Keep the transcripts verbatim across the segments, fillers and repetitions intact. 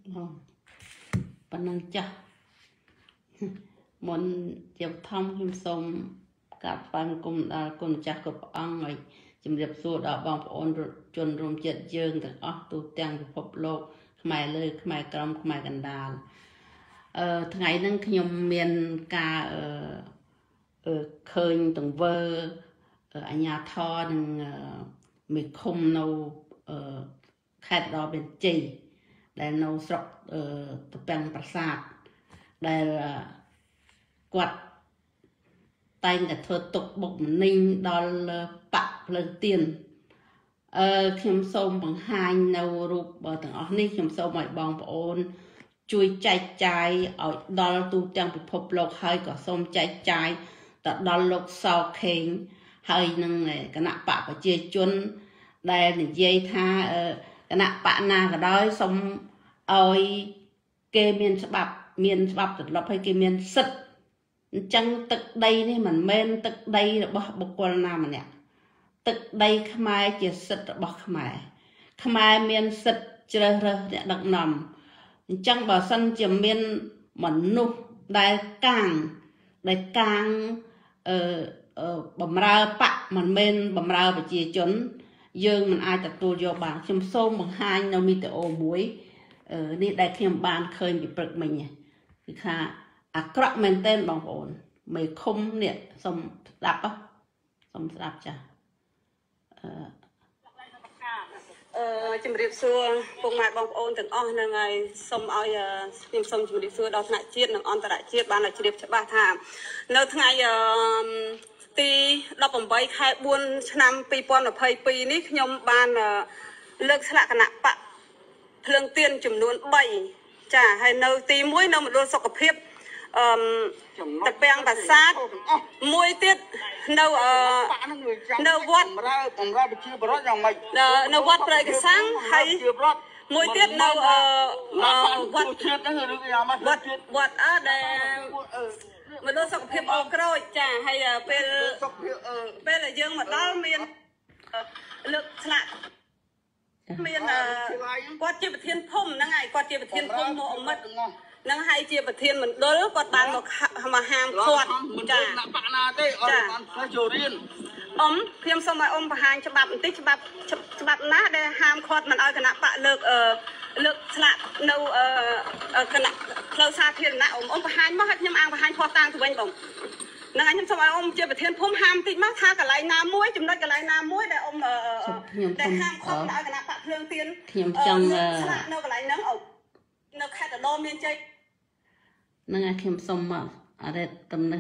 ប៉ុណ្ណឹងចាស់មុនជាបឋមខ្ញុំសូមកាប់ស្វាគមន៍ដល់គុណម្ចាស់គ្រប់អង្គហើយជំរាបសួរដល់បងប្អូនជនរួមជាតិយើងទាំងអស់ទូទាំងពិភពលោកខ្មែរលើខ្មែរក្រមខ្មែរកណ្ដាលអឺថ្ងៃហ្នឹងខ្ញុំមានការអឺឃើញទង្វើអញ្ញាធរនឹងមេឃុំនៅខេត្តរបៀនជ័យដែលនៅស្រុកតពាំងប្រាសាទដែលគាត់តែងតែធ្វើទុកបុកម្នេញដល់បកភ្លើងទៀនអឺខ្ញុំសូមបង្ហាញនៅរូបទាំងអស់នេះខ្ញុំសូមឲ្យបងប្អូនជួយចែកចាយឲ្យដល់ទូទាំងពិភពលោកហើយក៏សូមចែកចាយទៅដល់លោកសោខេងហើយនឹងគណៈបកប្រជាជនដែលនិយាយថាគណៈបកណាក៏ដោយសូមឲ្យគេមានច្បាប់មានច្បាប់ទម្លាប់ហើយគេមានសិទ្ធិអញ្ចឹងទឹកដីនេះមិនមែនទឹកដីរបស់បុគ្គលណាម្នាក់ទឹកដីខ្មែរជាសិទ្ធិរបស់ខ្មែរខ្មែរមានសិទ្ធិជ្រើសរើសអ្នកដឹកនាំអញ្ចឹងបើសិនជាមានមនុស្សដែលកាងដែលកាងអឺបំរើបកមិនមែនបំរើប្រជាជនយើងមិនអាចទទួលយកបានខ្ញុំសូមបង្ហាញនៅវីដេអូមួយនេះដែលខ្ញុំបានឃើញពីព្រឹកមិញគឺថាអាក្រក់មែនទែនបងប្អូនមេឃុំនេះសូមស្ដាប់សូមស្ដាប់ចាអឺអឺជំរាបសួរពុកម៉ែបងប្អូនទាំងអស់ហ្នឹងហើយសូមឲ្យខ្ញុំសូមជំរាបសួរដល់ថ្នាក់ជាតិនិងអន្តរជាតិបានជ្រាបច្បាស់ថានៅថ្ងៃអឺទីដប់ប្រាំបីខែបួនឆ្នាំពីរពាន់ម្ភៃពីរនេះខ្ញុំបានលើកស្លាកគណៈបកភ្លើងទៀនចំនួនបីចាហើយនៅទីមួយនៅមណ្ឌលសុខភាពអឺតពាំងប្រាសាទមួយទៀតនៅអឺនៅវត្តបំរើបំរើប្រជាពលរដ្ឋយ៉ាងម៉េចនៅវត្តព្រៃកសាំងហើយមួយទៀតនៅអឺវត្តជាតិហ្នឹងឬយ៉ាងម៉េចវត្តវត្តអឺដែលមណ្ឌលសុខភាពអូក្រូចចាហើយពេលសុខភាពពេលដែលយើងមកដល់មានលើកស្លាកមានគាត់ជាប្រធានភូមិហ្នឹងហើយគាត់ជាប្រធានភូមិមកអមិតនឹងហើយជាប្រធានមណ្ឌលគាត់បានមកមកហាមគាត់ចាបកណាទេអត់បានផ្លាស់ចូលរៀនអ៊ំខ្ញុំសូមឲ្យអ៊ំបង្ហាញច្បាប់បន្តិចច្បាប់ច្បាប់ណាដែលហាមគាត់មិនឲ្យគណៈបកលើកលើកស្លាកនៅគណៈផ្លូវសាធារណៈអ៊ំអ៊ំបង្ហាញមកឲ្យខ្ញុំអាងបង្ហាញផុសតាំងទៅវិញបងហ្នឹងហើយខ្ញុំសូមឲ្យអ៊ំជាប្រធានភូមិហាមតិចមកថាកន្លែងណាមួយចំណុចកន្លែងណាមួយដែលអ៊ំដែលហាមគាត់ឲ្យគណៈបកភ្លើងទៀនខ្ញុំចង់ស្លាកនៅកន្លែងហ្នឹងអ៊ំនៅខេត្តរដូវមានជ័យហ្នឹងហើយខ្ញុំសុំមកអរិទ្ធតំណឹង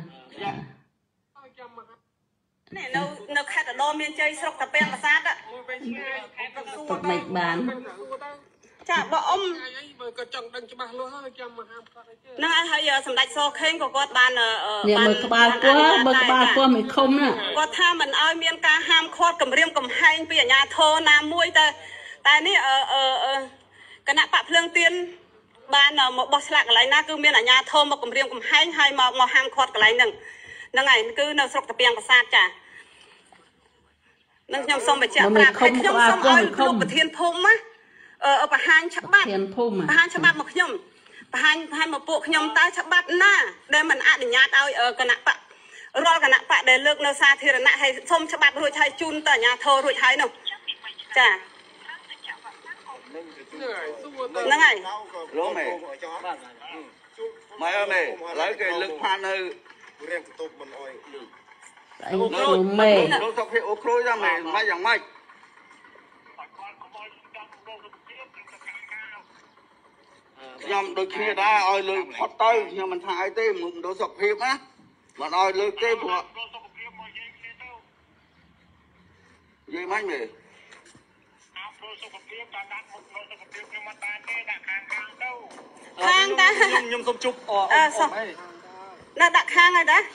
នេះនៅនៅខេត្តរដូវមានជ័យស្រុកតាពាំងប្រាសាទទៅមិនបានចាបើអ៊ំក៏ចង់ដឹងច្បាស់លាស់ហើយចាំមកហាមគាត់អីទេហ្នឹងហើយសម្ដេចសខេងក៏គាត់បានបានមើលក្បាលពោះមើលក្បាលពោះមិនខុំណាគាត់ថាមិនឲ្យមានការហាមឃាត់គម្រាមកំហែងពីអាជ្ញាធរណាមួយតែតែនេះអឺគណៈបកភ្លើងទៀនបានមកបោះស្លាកកន្លែងណាគឺមានអាជ្ញាធរមកគម្រាមកំហែងហើយមកមកហាមឃាត់កន្លែងហ្នឹងហ្នឹងហើយគឺនៅស្រុកតាពាំងប្រាសាទចានឹងខ្ញុំសូមបញ្ជាក់ប្រាប់ឲ្យខ្ញុំសូមឲ្យលោកប្រធានភូមិណាអឺបង្ហាញច្បាប់បង្ហាញច្បាប់មកខ្ញុំបង្ហាញបង្ហាញមកពួកខ្ញុំតើច្បាប់ណាដែលមិនអនុញ្ញាតឲ្យគណៈបករាល់គណៈបកដែលលើកនៅសាធារណៈហើយសុំច្បាប់រួចហើយជូនទៅអាជ្ញាធររួចហើយនោះចាហ្នឹងហើយលោកមេម៉ែអើមេឥឡូវគេលើកផាននៅរៀងបន្ទប់មិនអោយអូក្រូចមេលោកសុខភាពអូក្រូចហ្នឹងម៉ែម៉េចយ៉ាងម៉េចខ្ញុំដូចគ្នាដែរឲ្យលើកផុតទៅខ្ញុំមិនថាអីទេមណ្ឌលសុខភាពណាមិនឲ្យលើកទេព្រោះសុខភាពមកនិយាយគ្នាទៅនិយាយម៉េចមេសុខភាពតាមដាក់មុខសុខភាពខ្ញុំមិនបានទេដាក់ខាងខាងទៅខាងតាខ្ញុំខ្ញុំសុំជប់អឺសុំណាដាក់ខាងហើយតា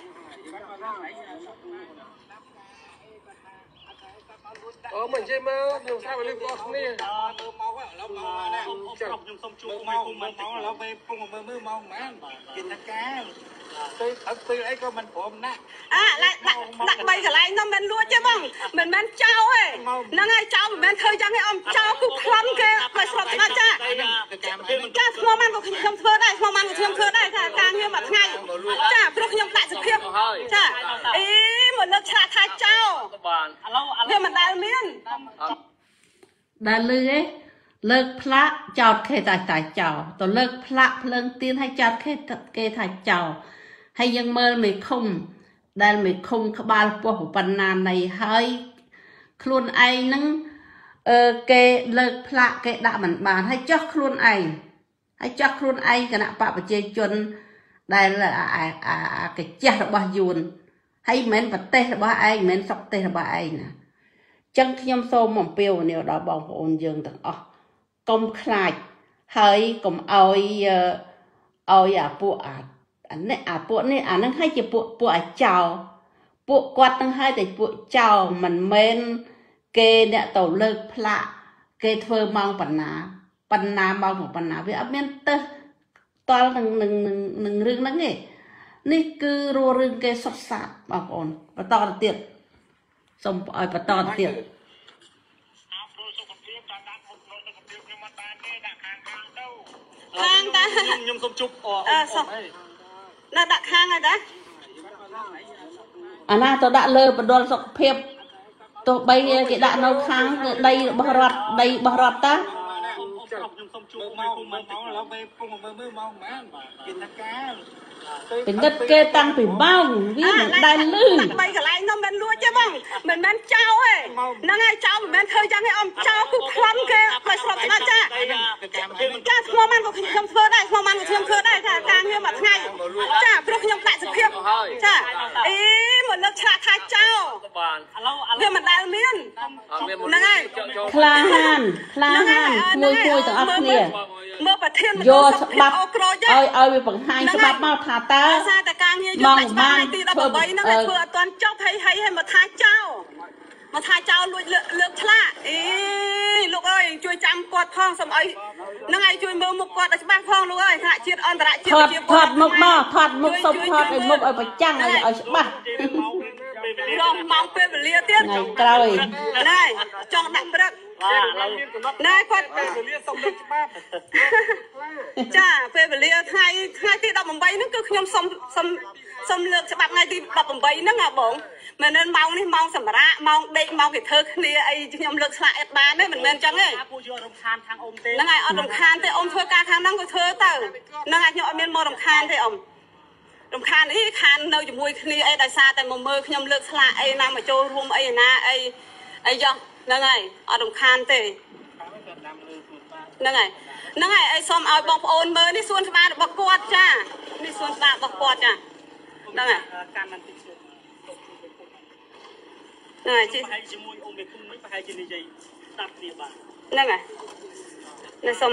អូមិនជិះមើលខ្ញុំថាវាលឺបងគ្នាមើលមកឥឡូវមកណាខ្ញុំសុំជួបមកមកឥឡូវពេលពុំមើលមើលមកមែនกิจការទៅអត់ពេលអីក៏មិនព្រមណាអាដាក់ដាក់បីកន្លែងនោះមិនលួចទេបងមិនមែនចោលទេហ្នឹងហើយចោលមិនមែនធ្វើយ៉ាងនេះអមចោលគឺប្លន់គេឲ្យស្រុកស្ដាច់ចាចាស្មោះបានក៏ខ្ញុំធ្វើដែរស្មោះបានក៏ខ្ញុំធ្វើដែរថាការងារមួយថ្ងៃចាព្រោះខ្ញុំដាក់សុភាពចាអីមកលើកឆ្លាក់ថាចោលបានឥឡូវវាមិនដែលមានដែលលឺឯងលើកផ្លាកចោតគេតែតែចោលទៅលើកផ្លាកភ្លើងទៀនឲ្យចោតគេគេថាចោលហើយយើងមើលមេឃុំដែលមេឃុំក្បាលពោះប៉ុណ្ណានៃហើយខ្លួនឯងហ្នឹងអឺគេលើកផ្លាកគេដាក់មិនបានហើយចោះខ្លួនឯងហើយចោះខ្លួនឯងគណៈបកប្រជាជនដែលអាកញ្ចេះរបស់យួនហើយមិនមែនប្រទេសរបស់ឯងមិនមែនសុកទេសរបស់ឯងណាចឹងខ្ញុំសូមអំពាវនាវដល់បងប្អូនយើងទាំងអស់កុំខ្លាចហើយកុំឲ្យឲ្យអាពួកអាអានេះអាពួកនេះអានឹងឲ្យជាពួកពួកអាចោពួកគាត់នឹងឲ្យតែពួកចោមិនមែនគេអ្នកទៅលើកផ្លាកគេធ្វើម៉ោងបណ្ណាបណ្ណាម៉ោងបណ្ណាវាអត់មានទៅតល់នឹងនឹងនឹងរឿងហ្នឹងទេនេះគឺរੂរឿងគេសុទ្ធសាធបងប្អូនបន្តទៅទៀតសូមឲ្យបន្តទៅទៀតខាងតាខ្ញុំសូមជប់អឺសុំនៅដាក់ខាងហើយតាអាណាទៅដាក់លើបណ្ដុលសុខភាពទោះបីគេដាក់នៅខាងដីរបស់រដ្ឋដីរបស់រដ្ឋតាខ្ញុំសូមជួបមកមិនមកឥឡូវពេលពុំមើលមើលមកហ្មងគេថាការពិនិត្យគេតាំងពីម៉ោងវាមិនដែលលឺបីកន្លែងនោះមិនលួចទេបងមិនមែនចោលទេហ្នឹងហើយចោលមិនមែនធ្វើយ៉ាងនេះអមចោលគឺប្លន់គេឲ្យស្រុកស្ដាច់ចាចាស្មោះបានក៏ខ្ញុំធ្វើដែរស្មោះបានក៏ខ្ញុំធ្វើដែរថាការងារមួយថ្ងៃចាព្រោះខ្ញុំដាក់សុភាពចាអីមកលើកឆ្លាក់ថាចោលបានឥឡូវវាមិនដែលមានហ្នឹងហើយក្លាហានក្លាហានមួយមួយទាំងអស់គ្នាមើលប្រធានយកច្បាប់ឲ្យឲ្យវាបង្ហាញច្បាប់មកថាតើសារតែការងារយកតែច្បាប់ទីដប់បីហ្នឹងឲ្យធ្វើអត់ទាន់ចប់ហើយហើយឲ្យមកថាចោលមកថាចោលលួចលើកឆ្លាក់អីលោកអើយជួយចាំគាត់ផងសូមឲ្យហ្នឹងឲ្យជួយមើលមុខគាត់ឲ្យច្បាស់ផងលោកអើយថ្នាក់ជាតិអន្តរជាតិជាថតមុខមកថតមុខសុំថតឲ្យមុខឲ្យប្រចាំងឲ្យឲ្យច្បាស់រំម៉ោងពេលវេលាទៀតថ្ងៃក្រោយណែចង់ដាក់ព្រឹកណែគាត់ពេលវេលាសុំលើកច្បាប់ចាពេលវេលាថ្ងៃថ្ងៃទីដប់បីហ្នឹងគឺខ្ញុំសុំសុំសុំលើកច្បាប់ថ្ងៃទីដប់បីហ្នឹងហ่าបងមិនមែនម៉ោងនេះម៉ោងសម្រាប់ម៉ោងដេកម៉ោងគេធ្វើគ្នាអីខ្ញុំលើកឆ្លាក់អត់បានទេមិនមែនចឹងទេពួកយករំខានខាងអ៊ំទេហ្នឹងហើយអត់រំខានទេអ៊ំធ្វើការខាងហ្នឹងក៏ធ្វើទៅហ្នឹងហើយខ្ញុំអត់មានមករំខានទេអ៊ំរំខានអីខាននៅជាមួយគ្នាអីដោយសារតែមកមើលខ្ញុំលើកឆ្លាក់អីណាមកចូលរួមអីណាអីអីចុះហ្នឹងហើយអត់រំខានទេហ្នឹងហើយហ្នឹងហើយអីសូមឲ្យបងប្អូនមើលនេះសួនច្បាររបស់គាត់ចានេះសួនច្បាររបស់គាត់ចាហ្នឹងហើយការមិនតិចហ្នឹងហើយជិះប្រហែលជាមួយអ៊ំមេគុំមិនប្រហែលជានិយាយស្ដាប់គ្នាបាទហ្នឹងហើយនេះសូម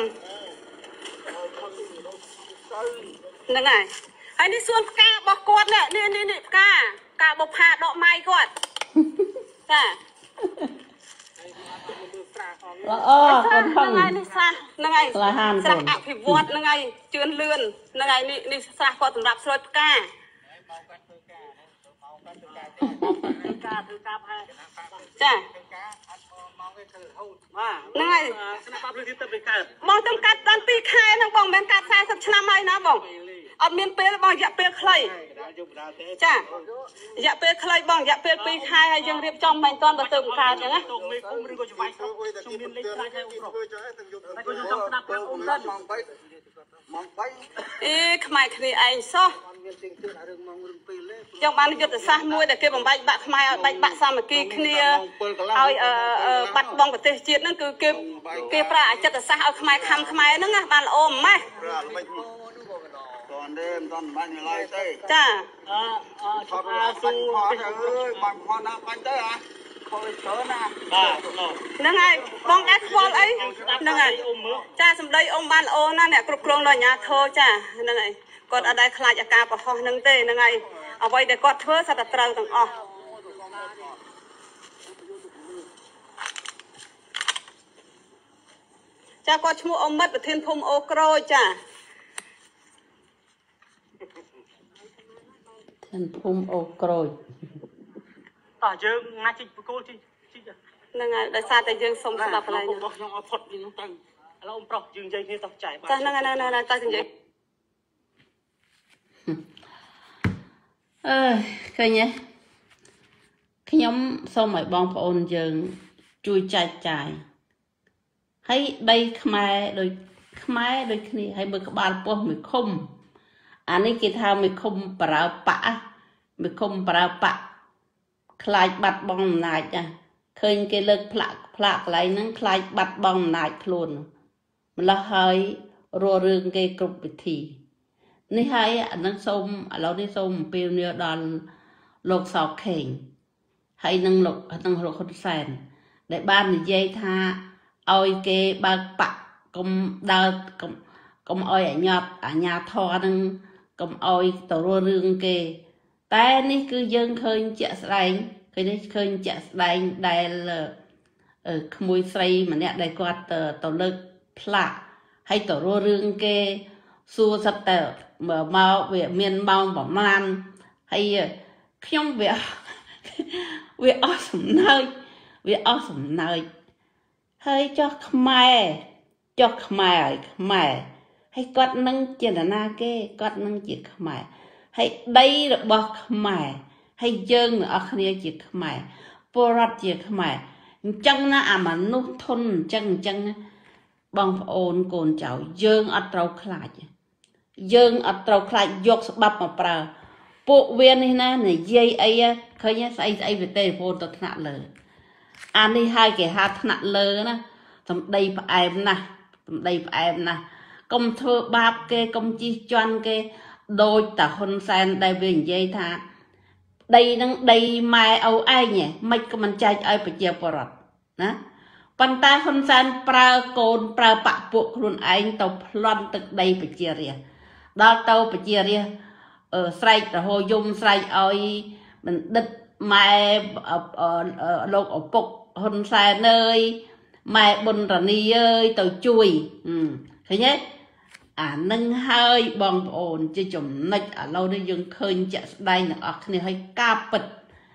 ហ្នឹងហើយហើយនេះសួនផ្ការបស់គាត់នេះនេះនេះផ្កាផ្កាបុប្ផាដកម៉ៃគាត់ចាល្អកូនផងហ្នឹងហើយនេះស្រះហ្នឹងហើយស្រះហានស្រះអភិវឌ្ឍហ្នឹងហើយជឿនលឿនហ្នឹងហើយនេះនេះស្រះគាត់សម្រាប់ស្រូចផ្កាការធ្វើការផែចាហ្នឹងហើយស្នាប់លើទៀតទៅកើតបងទៅកាត់ដល់ពីរខែហ្នឹងបងមិនមែនកាត់សាសិបឆ្នាំហើយណាបងអត់មានពេលបងរយៈពេលខ្លីចារយៈពេលខ្លីបងរយៈពេលពីរខែហើយយើងរៀបចំមិនតាន់បើទៅកើតអញ្ចឹងណាទៅមេគុំឬក៏ច្បាយស្រុកខ្ញុំមានលេខខ្លាចឲ្យអ៊ំប្រុសតែក៏ខ្ញុំចង់ស្ដាប់ប្រាប់អ៊ំសិនម៉ោងបីម៉ោងបីអេខ្មែរគ្នាឯងសោះចង់បានយុទ្ធសាស្ត្រមួយដែលគេបំបែកបាក់ខ្មែរឲ្យបែកបាក់សាមគ្គីគ្នាឲ្យបាត់បង់ប្រទេសជាតិហ្នឹងគឺគេគេប្រើអចិត្តសាស្ត្រឲ្យខ្មែរខំខ្មែរហ្នឹងណាបានល្អម៉េះតទេមិនទាន់បាញ់ឡើយទេចាអឺអឺថតស៊ូអើយបាញ់ផនណាបាញ់ទៅអាខូចច្រើនណាបាទហ្នឹងហើយបងអាចខ្វល់អីហ្នឹងហើយចាសម្ដីអ៊ំបានល្អណាស់អ្នកគ្រប់គ្រងដល់អាញាធរចាហ្នឹងហើយគាត់អត់ដែលខ្លាចអាការប្រហោះហ្នឹងទេហ្នឹងហើយអ្វីដែលគាត់ធ្វើសត្វតែត្រូវទាំងអស់ចាគាត់ឈ្មោះអ៊ំមិត្តប្រធានភូមិអូក្រូចចាធានភូមិអូក្រូចតោះយើងណាជីកបកគោលជីជីហ្នឹងហើយដោយសារតែយើងសុំស្ដាប់កន្លែងរបស់ខ្ញុំឲ្យផុតពីនោះទៅ lâu pro dương dây kia tóc chảy ta nè nè nè nè ta dương dây ơi khơi nhé khi nhóm sau mấy bong phụ ôn dừng chui chạy chạy hay đây khmai đôi khmai đôi khi hay bực bàn po mình không anh ấy kia thao mình không bảo bạ mình không bảo bạ khai bát bong nại nha khơi cái lực phlạc phlạc lại nắng khai bát bong nại luôn là hơi rùa rương cái cục bị thì ní hay anh nắng sông ở lâu đi sông piêu nhiêu đòn lột sọc khỉnh hay nâng lột nâng lột khôn sàn để ban thì dây tha ôi cái ba bạc công đau công công ôi ở nhà ở nhà thò nâng công ôi tổ rùa rương kê tại ní cứ dân khơi chợ sài cái đấy khơi chợ sài đây là ở mùi say mà nè đây qua tờ tàu lực phạ hay tổ rùa rương kê xua sắp tờ mở mau về miền mau bỏ man hay không về về awesome nơi về awesome nơi hay cho khmai cho khmai khmai hay quát nâng trên là na kê quát nâng chỉ khmai hay đây là bọc khmai hay dương ở kia chỉ khmai porat chỉ khmai chân na à mà nút thôn chân chân bằng ôn cồn cháu dương ở trâu khai dương ở trâu khai dọc bắp mà prà bộ viên này nè này dây ấy khơi nhá say say về tê phone tao thằng lờ anh đi hai cái hạt thằng lờ nè tầm đây phải em nè tầm đây phải em nè công thưa bạp kê công chi choan kê đôi ta hôn sen đây về dây tha đây đang đây mai âu ai nhỉ mấy cái mình chạy ai phải chia bọt nè bàn tay hôn sen pra cồn pra bạc bộ luôn anh tàu loan từ đây phải chia rìa đó tàu phải chia rìa ở sài rồi hồi dùng sài ơi mình đứt mai ở ở lục ở bục hôn sen nơi mai bồn rà ni ơi tàu chui ừ thấy nhé à nâng hơi bong ổn chứ chùm nách ở lâu đây dương khơi chạy đây nè ở này hơi ca bật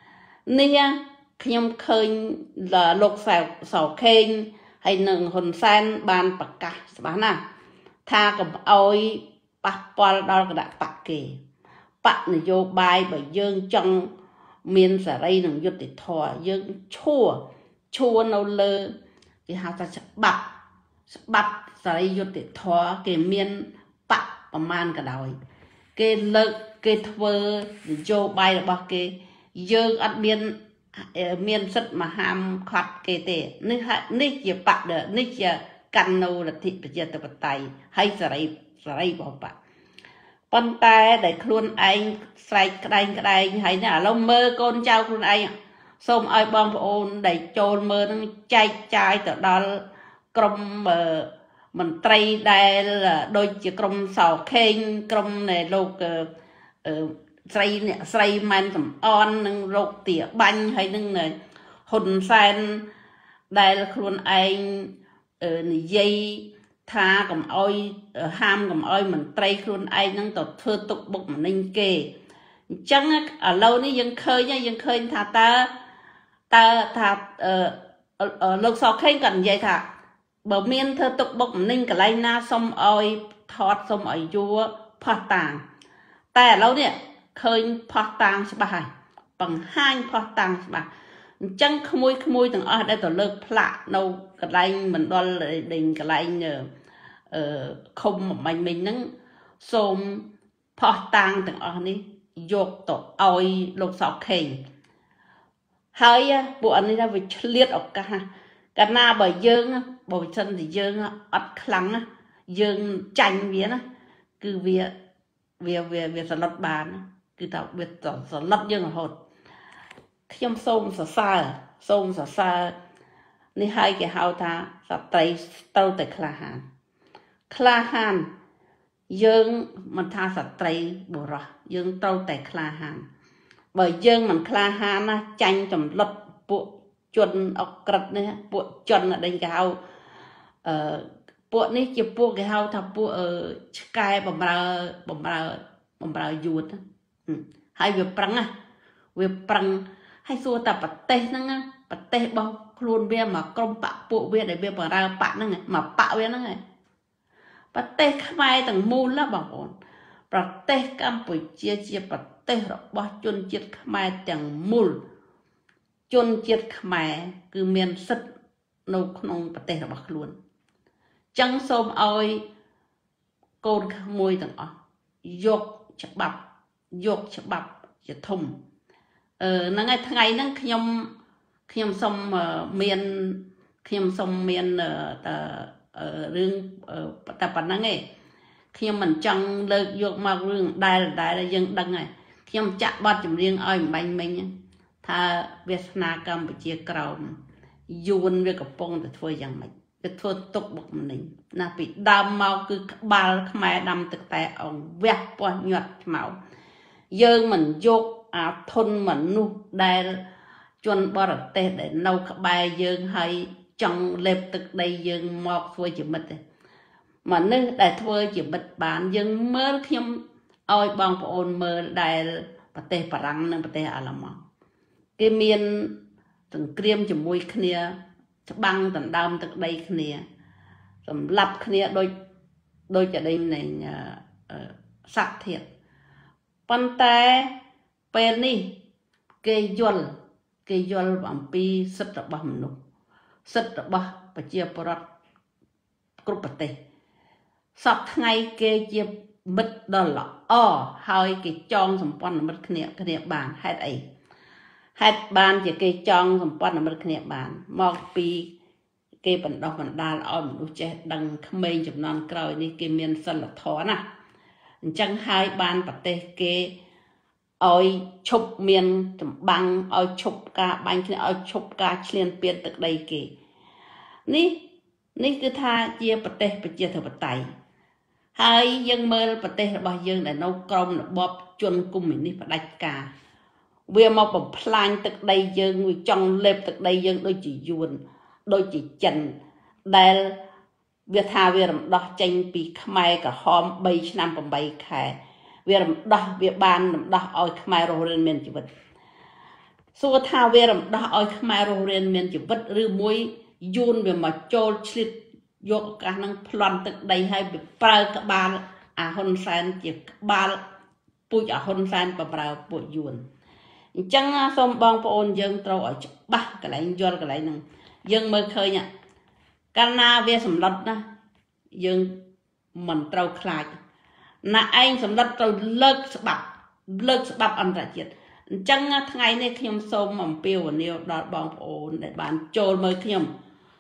nè khi em khơi là lục sào sào khen hay nâng hồn san ban bạc cả bán à tha cầm ôi bạc bò đó là đã bạc kì bạc này vô bài bởi dương trong miền sở đây nâng vô để thò dương chua chua nâu lơ thì họ ta sẽ bạc bạc sở đây vô để thò cái miền bạc bà man cả đời cái lực cái thơ vô bài là bạc cái dương ăn miền miền sắt mà ham khát kê tệ nít nít chỉ bạc được nít chỉ căn nâu là thịt bây giờ tập tay hay sợi sợi bỏ bạc bàn tay để luôn anh sài cái cái đây hay nè lông mơ con trao luôn anh xong ai bong ôn để trôn mơ nó chai chai từ đó cầm mờ mình tray đây là đôi chỉ cầm sào khen cầm này lục say nè say man tầm on nâng rột tỉa banh hay nâng này hồn sen đây là luôn anh ở dây tha cầm oi ham cầm oi mình tray luôn anh nâng tọt thưa tục bụng mình ninh kê chẳng ở lâu ní dân khơi nha dân khơi thà ta ta thà ở lâu sau khen cần dây thà bờ miên thưa tục bụng mình ninh cả lai na xong oi thọt xong oi vua phát tàngแต่เราเนี่ยเคยพอตังสบายบังห้างพอตังสบายจังขโมยขโมยต่างอ๋อได้ต่อเลิกพละเรากระไรเหมือนดอลดิ่งกระไรเนี่ยเอ่อคมมันmìnhนั่งสมพอตังต่างอ๋อนี่ยกต่อเอาลงสอบเข่งเฮ้ยบุอันนี้เราไปเลียดออกกันกันหน้าบ่อยเยิงบ่อยchân thìเยิงอัดครั้งเยิงจันเวียนะคือเวียvề về về sản lót bán cứ tạo về sản lót dương hột khi ông sông sả xa sông sả xa nên hai cái hào ta sả tay tàu tại Kla Han Kla Han dương mình tha sả tay bổ ra dương tàu tại Kla Han bởi dương mình Kla Han á tranh tầm lót bộ chuẩn ọc cật này bộ chuẩn ở đây cái hào bộ này chỉ bộ cái hào thà bộ ở cái bầm ra bầm ra bầm ra yuột hai việc prang à việc prang hai xua ta bát tê năng á bát tê bao luôn bia mà công bạ bộ bia để bia bằng ra bạn nó mà bạo bia nó này bắt tê khai tầng mù lá bằng ổn bắt tê Campuchia chia bắt tê rồi bao chôn chết khai tầng mù chôn chết khai cứ miền sứt nâu không bắt tê rồi bắt luôn chẳng xôm ơi côn môi tầng ọ dọc chập bập dọc chập bập chập thùng ờ nó ngay ngày nó nhom nhom xôm miền nhom xôm miền ở riêng tập bản năng ấy khi mình chẳng lợi dụng mà riêng đại là đại là dân đăng này khi mình chặt bắt chấm riêng ơi mình mình tha Việt Nam Campuchia cầu yuan với cái phong để thôi rằng mình cái thôi tục bậc mình là bị đam mau cứ ba mẹ đam thực tại ông vét qua nhọt máu giờ mình dốt à thôn mình nu đại chuẩn bảo là tê để nấu các bài dương hay trong lệp thực đây dương mọc thôi chỉ mất mà nên để thôi chỉ mất bán dương mơ khi ôi bằng ôn mơ đại bát tê parang nên bát tê alam cái miền từng kiềm chỉ mùi khnia băng từng đam thực đây khnia từng lập khnia đôi đôi chợ đây này sạch thiệt pan tay pen đi cây dồi cây dồi bằng pi sứt được bằng nụ sứt được bằng và chia bớt cướp bớt tê sắp ngày cây chia mất đó là o hai cái chong sầm pon mất khnia khnia bàn hết ấy hết bàn chỉ cây chong sầm pon mất khnia bàn mọc pi cây bẩn đỏ bẩn đa là om đủ chết đằng khmei chụp non còi đi cây miền sân là thó nè chẳng hai bàn bớt tê cây ôi chụp miền băng ôi chụp cả bánh kia ôi chụp cả liên biên từ đây kì ní ní cứ tha chia bát tê bát chia thở bát tay hai dân mơ bát tê là bao dân để nấu cơm là bóp chuồn cùng mình đi phải đạch cả vì mà bấm plan từ đây dân người trong lệp từ đây dân đôi chỉ yuan đôi chỉ trần đây việc tha việc làm đo tranh bị khai cả hôm bảy năm còn bảy khai việc làm đo việc ban làm đo oi khai rồi lên miền chỉ vật số tha việc làm đo oi khai rồi lên miền chỉ vật rư muối yun về mà trôi chít vô cả năng plan từ đây hay bị prao các ban à hôn san chỉ ban bụi à hôn san và prao bụi yun chẳng xong bong phôn dân trâu ở ba cái lại do cái lại năng dân mơ khơi nhá cana về sầm lật đó dân mình trâu khai là anh sầm lật trâu lợt bạc lợt bạc ăn ra chết chẳng ngày nay khi ông xôm mầm piêu và niêu đọt bong phôn để bán trôi mơ khi ông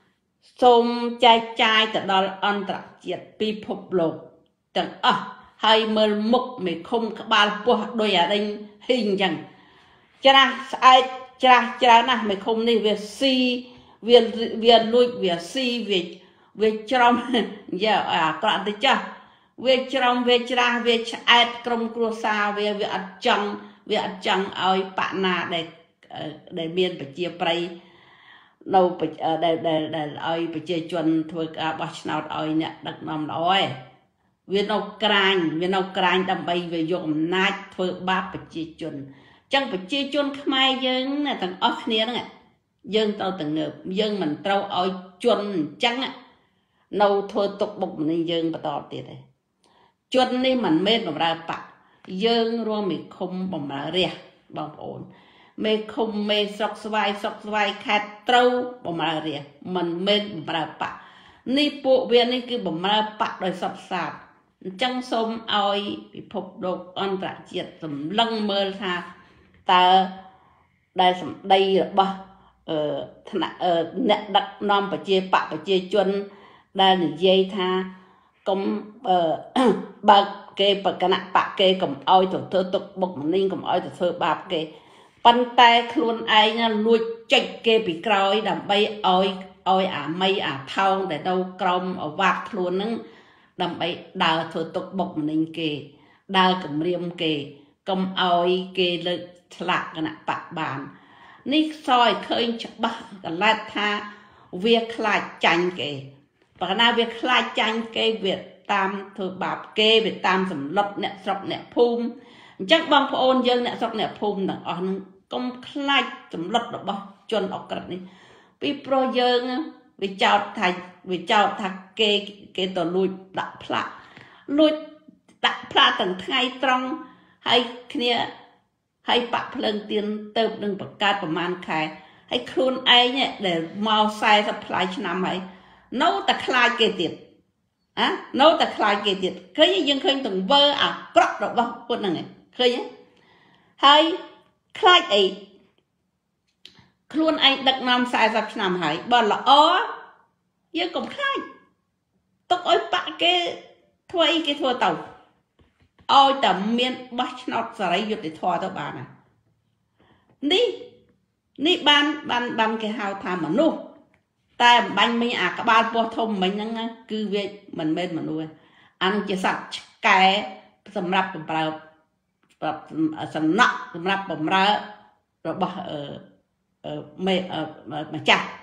xôm chai chai từ đó ăn ra chết pi phục lột chẳng à hay mơ mục mày không các ba qua đôi à đây hình chẳng chả ai chả chả na mày không đi về si về về nuôi về si về về trong giờ à các bạn thấy chưa về trong về chả về ai trong cua sa về về ăn chăng về ăn chăng ơi bạn na để để miền phải chia prey đâu phải để để để ơi phải chia chuẩn thôi cả bắt nào ơi nhặt đặc nằm rồi về nấu canh về nấu canh đầm bay về dùng nát thôi ba phải chia chuẩn chẳng phải chia chôn khai dân là thằng ớt này đó dân tao từng ngợp dân mình trâu ơi chôn chẳng á nâu thôi tục bụng nên dân và to tiệt này chôn đi mình mê mà ra bạc dân rồi mình không bằng mà rẻ bằng ổn mê không mê sọc vai sọc vai khát trâu bằng mà rẻ mình mê mà ra bạc ni bộ viên ni cứ bằng mà bạc rồi sọc sạp chẳng xôm ơi bị phục đột ăn trả chiết tầm lăng mơ tha ta đây đây là ba ờ ờ nè đặt nom phải chia bạc phải chia chuân đây là dây tha công ờ ba kê bạc cái nặng bạc kê cầm oi thổ thơ tục bụng ninh cầm oi thổ thơ bạc kê pan tay luôn ai nha lui chạy kê bị còi đầm bay oi oi à mây à thau để đâu crom ở vạc luôn nứng đầm bay đào thổ tục bụng ninh kê đào cầm riêng kê cầm oi kê lực lạc cái nặng bạc bàn ní soi khơi chặt bạc cái lát tha việc lại tranh kê và na việc lại tranh kê việc tam thôi bạc kê việc tam sầm lấp nè sọc nè phum chắc bằng phôn dân nè sọc nè phum nè on công lại sầm lấp được bao chuẩn ọc cật ní vì pro dương vì chào thầy vì chào thạch kê kê tổ lùi đặt plạ lùi đặt plạ tầng thay trong hay kia hay bạc lần tiền tớp đừng bạc cát của man khai hay khuôn ai nhé để mau sai supply cho năm ấy nấu ta khai kê tiệt á nấu ta khai kê tiệt khơi dương khơi từng vơ à cọt rồi bao quân này khơi nhé hay khai ấy khuôn ai đặt năm sai sắp năm ấy bảo là ó dương cũng khai tóc ơi bạc cái thua ý cái thua tàu ôi tầm miền bắc nọt sợi dụt để thua tao bà này ní ní ban ban ban cái hào tham mà nu ta ban mình à các ban po thông mình năng cứ việc mình bên mà nuôi ăn chỉ sạch cái sầm rập sầm rập sầm nặng sầm rập sầm ra rồi bỏ ở ở mê ở mà chặt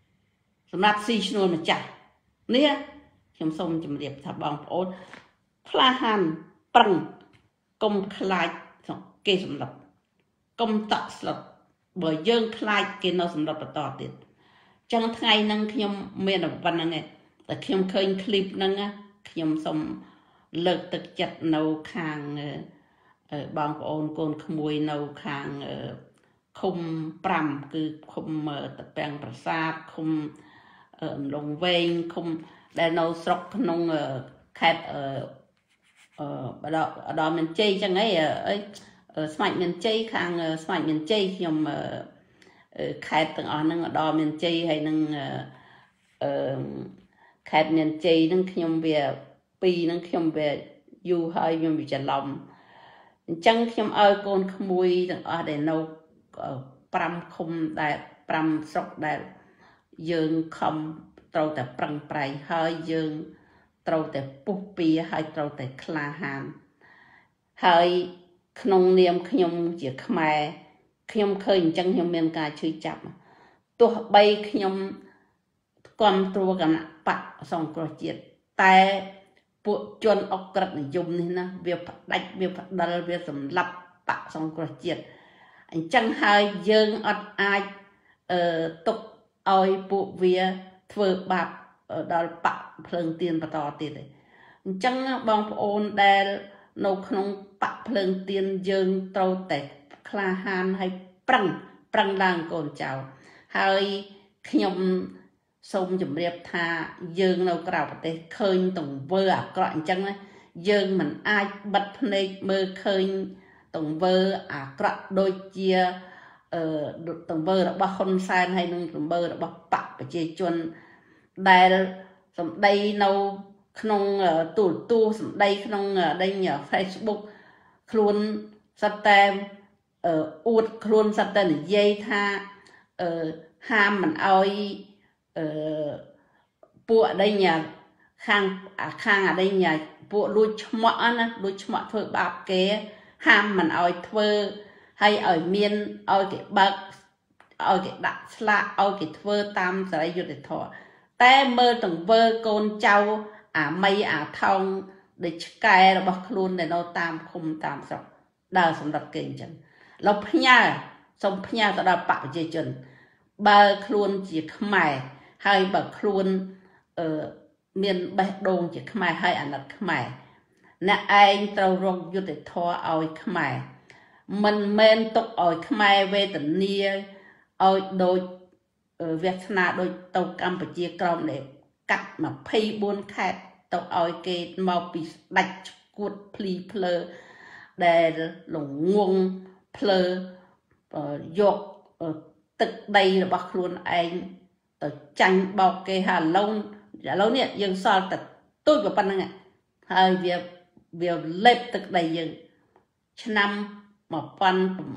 sầm rập xì snô mà chặt ní chấm sông chấm điệp thập bong ôn pha han prăng công khai kê sầm rập công tọt sập bởi dương khai kê nó sầm rập tọt tiệt chẳng thay năng nhom miền ở văn nàyแต่ខ្ញុំឃើញ clip ហ្នឹងខ្ញុំសូមលើកទឹកចិត្តនៅខាងបងប្អូនកូនក្មួយនៅខាងឃុំប្រាំគឺឃុំតពាំងប្រាសាទឃុំអំឡុងវែងឃុំដែលនៅស្រុកក្នុងខេត្តអឺបដអដមានជ័យចឹងហីអីស្មាច់មានជ័យខាងស្មាច់មានជ័យខ្ញុំខេត្តទាំងអស់ហ្នឹងអដមានជ័យហើយនឹងអឺខេត្តមានជ័យហ្នឹងខ្ញុំវាពីរហ្នឹងខ្ញុំវាយូរហើយខ្ញុំវាច្រឡំអញ្ចឹងខ្ញុំឲ្យកូនក្មួយទាំងអស់ដែលនៅប្រាំឃុំដែលប្រាំស្រុកដែលយើងខំត្រូវតែប្រឹងប្រែងហើយយើងត្រូវតែពុះពៀហើយត្រូវតែក្លាហានហើយក្នុងនាមខ្ញុំជាខ្មែរខ្ញុំឃើញអញ្ចឹងខ្ញុំមានការជួយចាប់ទោះបីខ្ញុំគាំទ្រគណៈបកសង្គ្រោះជាតិតែពួកជនអក្រិតនិយមនេះណាវាផ្ដាច់វាផ្ដិលវាសម្លាប់បកសង្គ្រោះជាតិអញ្ចឹងហើយយើងអត់អាចអឺទុកឲ្យពួកវាធ្វើបាបដល់បកភ្លើងទៀនបន្តទៀតទេអញ្ចឹងបងប្អូនដែលនៅក្នុងបកភ្លើងទៀនយើងត្រូវតែក្លាហានហើយប្រឹងប្រឹងឡើងកូនចៅហើយខ្ញុំសូមជម្រាបថាយើងនៅក្រៅប្រទេសឃើញទង្វើអាក្រក់អញ្ចឹងណាយើងមិនអាចបិទភ្នែកមើលឃើញទង្វើអាក្រក់ដូចជាអឺទង្វើរបស់ហ៊ុនសែនហើយនឹងទង្វើរបស់បកប្រជាជនដែលសម្ដីនៅក្នុងទូរទស្សន៍សម្ដីក្នុងដេញ Facebook ខ្លួនសត្វតែអួតខ្លួនសត្វតែនិយាយថាអឺហាមមិនអោយអឺពួកអដេញខាងខាងអដេញពួកលួចឆ្មក់ណាលួចឆ្មក់ធ្វើបាបគេហាមមិនអោយធ្វើហើយឲ្យមានឲ្យគេបើកឲ្យគេដាក់ស្លាកឲ្យគេធ្វើតាមសេរីយុត្តិធម៌តែមើលទង្វើកូនចៅអាមីអាថោងដូចឆ្កែរបស់ខ្លួនដែលនៅតាមឃុំតាមស្រុកដើរសម្រាប់គេអញ្ចឹងលោកផ្ញើសូមផ្ញើទៅដល់បកប្រជាជនបើខ្លួនជាខ្មែរហើយបើខ្លួនអឺមានបេះដូងជាខ្មែរហើយអាណិតខ្មែរអ្នកឯងត្រូវរកយុត្តិធម៌ឲ្យខ្មែរមិនមែនទុកឲ្យខ្មែរវេទនាឲ្យដូចវាសនាដូចទៅកម្ពុជាក្រមដែលកាត់ម្ភៃបួនខេត្តទៅឲ្យគេមកពីស្ដាច់ឈួតភ្លីភ្លើដែលលងងភ្លើយកទឹកដីរបស់ខ្លួនឯងទៅចាញ់បោកគេហើយឥឡូវឥឡូវនេះយើងសល់តែទូចប៉ុណ្្នឹងហើយវាវាលេបទឹកដីយើងឆ្នាំmột nghìn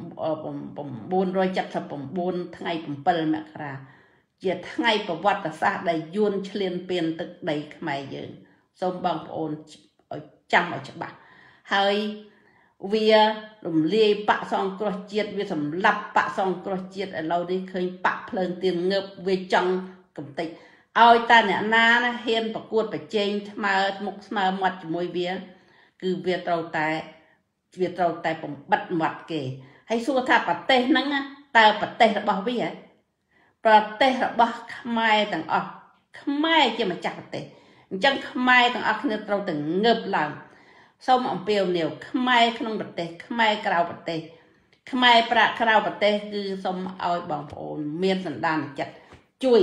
bốn trăm七十九ថ្ងៃ7មករាជាថ្ងៃប្រវត្តិសាស្ត្រដែលយួនឈ្លានពានទឹកដីខ្មែរយើងសូមបងប្អូនឲ្យចាំឲ្យច្បាស់ហើយវារំលាយបកសង្គ្រោះជាតិវាសម្លាប់បកសង្គ្រោះជាតិឥឡូវនេះឃើញបកភ្លើងទៀនងើបវាចង់កំតិចឲ្យតែអ្នកណាណាហ៊ានប្រកួតប្រជែងស្មើមុខស្មើមាត់ជាមួយវាគឺវាត្រូវតែវាត្រូវតែបំបិតមាត់គេហើយសួរថាប្រទេសហ្នឹងតើប្រទេសរបស់វាប្រទេសរបស់ខ្មែរទាំងអស់ខ្មែរជាម្ចាស់ប្រទេសអញ្ចឹងខ្មែរទាំងអស់គ្នាត្រូវតែងើបឡើងសូមអំពាវនាវខ្មែរក្នុងប្រទេសខ្មែរក្រៅប្រទេសខ្មែរប្រាក់ក្រៅប្រទេសគឺសូមឲ្យបងប្អូនមានសន្តានចិត្តជួយ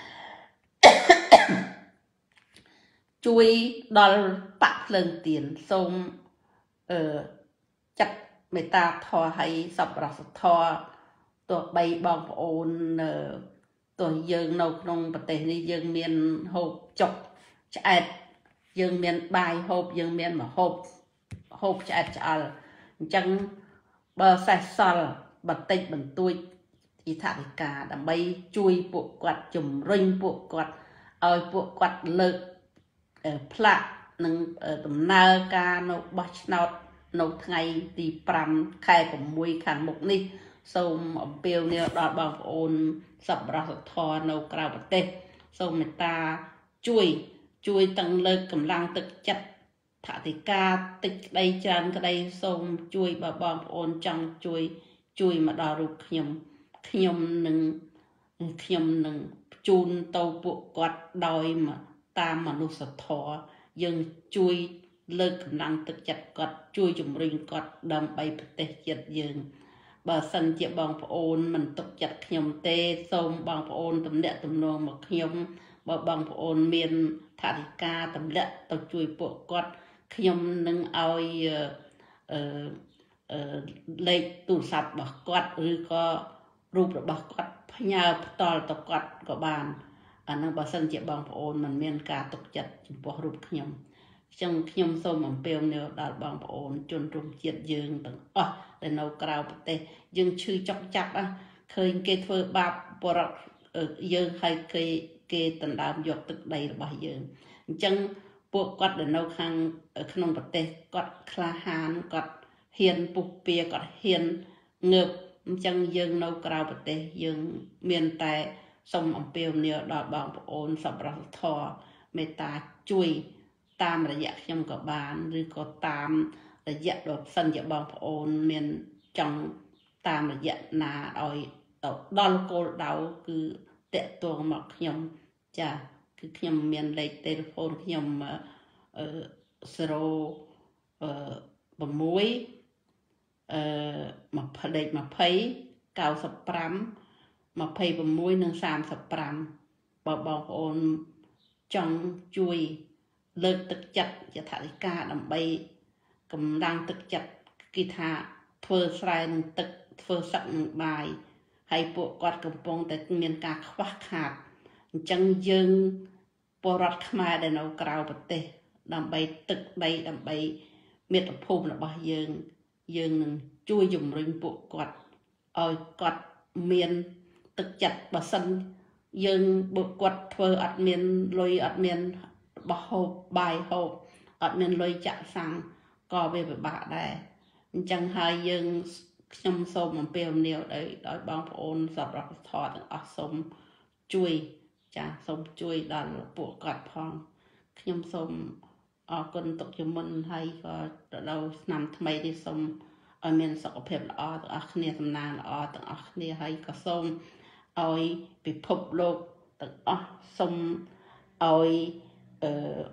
ជួយដល់បាក់ភ្លើងទៀនសូមអឺចាត់មេត្តាធម៌ឲ្យសប្បុរសធម៌ទោះបីបងប្អូនទោះយើងនៅក្នុងប្រទេសនេះយើងមានហូបចុកឆ្អែតយើងមានបាយហូបយើងមានម្ហូបហូបឆ្អែតឆ្អល់អញ្ចឹងបើសេះសល់បន្តិចបន្តួចពីថវិកាដើម្បីជួយពួកគាត់ជំរុញពួកគាត់ឲ្យពួកគាត់លើកផ្លាកនិងដំណើរការនៅបោះឆ្នោតនៅថ្ងៃទីប្រាំខែប្រាំមួយខាងមុខនេះសូមអំពាវនាវដល់បងប្អូនសប្បុរសធម៌នៅក្រៅប្រទេសសូមមេត្តាជួយជួយទាំងលើកកម្លាំងទឹកចិត្តថវិកាតិចក្តីច្រើនក្តីសូមជួយបើបងប្អូនចង់ជួយជួយមកដល់រូបខ្ញុំខ្ញុំនឹងខ្ញុំនឹងជូនទៅពួកគាត់ដោយតាមមនុស្សធម៌យើងជួយលើកកម្លាំងទឹកចិត្តគាត់ជួយជំរុញគាត់ដើម្បីប្រទេសជាតិយើងបើសិនជាបងប្អូនមិនទុកចិត្តខ្ញុំទេសូមបងប្អូនទំនាក់ទំនងមកខ្ញុំបើបងប្អូនមានថវិកាទម្លាក់ទៅជួយពួកគាត់ខ្ញុំនឹងឲ្យអឺអឺលេខទូរស័ព្ទរបស់គាត់ឬក៏រូបរបស់គាត់ផ្ញើផ្ទាល់ទៅគាត់ក៏បានអានឹងបើសិនជាបងប្អូនមិនមានការទុកចិត្តចំពោះរូបខ្ញុំចឹងខ្ញុំសូមអំពាវនាវដល់បងប្អូនជនរួមជាតិយើងទាំងអស់ដែលនៅក្រៅប្រទេសយើងឈឺចុកចាប់ឃើញគេធ្វើបាបបរិបយើងឲ្យគេគេដណ្ដើមយកទឹកដីរបស់យើងអញ្ចឹងពួកគាត់ដែលនៅខាងក្នុងប្រទេសគាត់ក្លាហានគាត់ហ៊ានពុះពៀគាត់ហ៊ានងើបអញ្ចឹងយើងនៅក្រៅប្រទេសយើងមានតែសូមអំពាវនាវដល់បងប្អូនសប្បុរសធម៌មេត្តាជួយតាមរយៈខ្ញុំក៏បានឬក៏តាមរយៈដល់សិនជាបងប្អូនមានចង់តាមរយៈណាឲ្យទៅដល់គោលដៅគឺតាក់ទងមកខ្ញុំចាគឺខ្ញុំមានលេខទូរស័ព្ទខ្ញុំអឺゼロអឺ6អឺ20លេខ20 95 26និង35បើបងប្អូនចង់ជួយលើកទឹកចិត្តយថាធិការដើម្បីកម្លាំងទឹកចិត្តគេថាធ្វើស្រែនឹងទឹកធ្វើសឹកនឹងបាយហើយពួកគាត់កំពុងតែមានការខ្វះខាតអញ្ចឹងយើងពលរដ្ឋខ្មែរដែលនៅក្រៅប្រទេសដើម្បីទឹកដីដើម្បីមាតុភូមិរបស់យើងយើងនឹងជួយជំរុញពួកគាត់ឲ្យគាត់មានទឹកចិត្តបើសិនយើងបុគ្គលធ្វើអត់មានលុយអត់មានបោះហូបបាយហូបអត់មានលុយចាក់សាំងក៏វាពិបាកដែរអញ្ចឹងហើយយើងខ្ញុំសូមអំពាវនាវដល់ដល់បងប្អូនសប្បុរសធម៌ទាំងអស់សូមជួយចាសូមជួយដល់ពួកគាត់ផងខ្ញុំសូមអរគុណទុកជាមុនហើយក៏ដល់ឆ្នាំថ្មីនេះសូមឲ្យមានសុខភាពល្អទាំងអស់គ្នាសំណាងល្អទាំងអស់គ្នាហើយក៏សូមឲ្យពិភពលោកទាំងអស់សូមឲ្យអឺ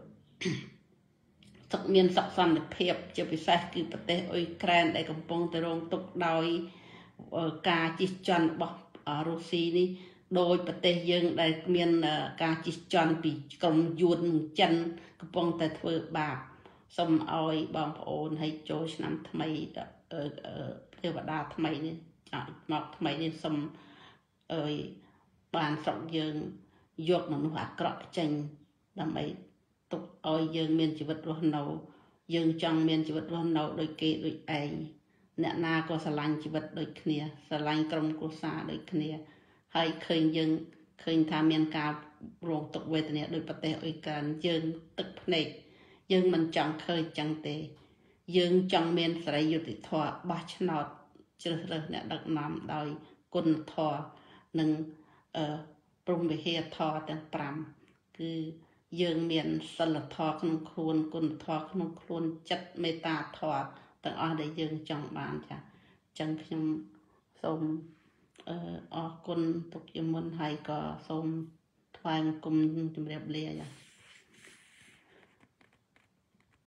សុខមានសុខសន្តិភាពជាពិសេសគឺប្រទេសអ៊ុយក្រែនដែលកំពុងតែរងទុក្ខដោយការជិះជាន់របស់រុស្ស៊ីនេះដោយប្រទេសយើងដែលមានការជិះជាន់ពីក្រុមយួនចិនកំពុងតែធ្វើបាបសូមឲ្យបងប្អូនឲ្យចូលឆ្នាំថ្មីទេវតាថ្មីនេះមកថ្មីនេះសូមអើយបានស្រុកយើងយកមនុស្សអាក្រក់ចេញដើម្បីទុកឲ្យយើងមានជីវិតរស់នៅយើងចង់មានជីវិតរស់នៅដូចគេដូចឯងអ្នកណាក៏ស្រឡាញ់ជីវិតដូចគ្នាស្រឡាញ់ក្រុមគ្រួសារដូចគ្នាហើយឃើញយើងឃើញថាមានការរងទុក្ខវេទនាដោយប្រទេសអ៊ុយក្រែនយើងទឹកភ្នែកយើងមិនចង់ឃើញចឹងទេយើងចង់មានសេរីយុត្តិធម៌បោះឆ្នោតជ្រើសរើសអ្នកដឹកនាំដោយគុណធម៌និងអឺព្រហ្មវិហារធម៌ទាំងប្រាំគឺយើងមានសិលធម៌ក្នុងខ្លួនគុណធម៌ក្នុងខ្លួនចិត្តមេត្តាធម៌ទាំងអស់ដែលយើងចង់បានចា៎អញ្ចឹងខ្ញុំសូមអអរគុណទុកជាមុនហើយក៏សូមថ្វាយបង្គំជម្រាបលាចា